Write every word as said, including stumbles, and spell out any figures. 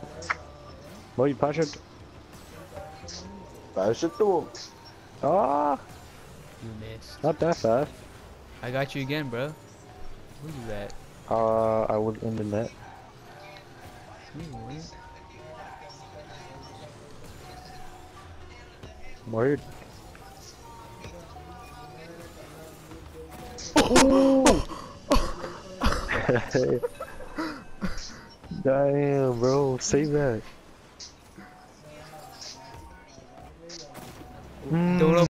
Bro, you pass it. Pass it to him. Ah, You missed. not that fast. I got you again, bro. Where you at? Uh, I was in the net. You weren't. Word. Damn, bro, save that. Don't